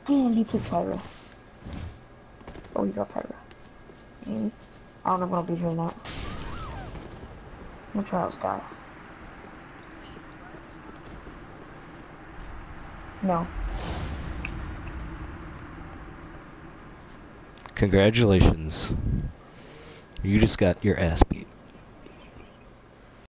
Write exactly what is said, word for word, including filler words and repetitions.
Damn, he took Tyra. Oh, he's off Tyra. Mm. I don't know if I'll be here or not. I'm gonna try out Sky. No. Congratulations. You just got your ass beat.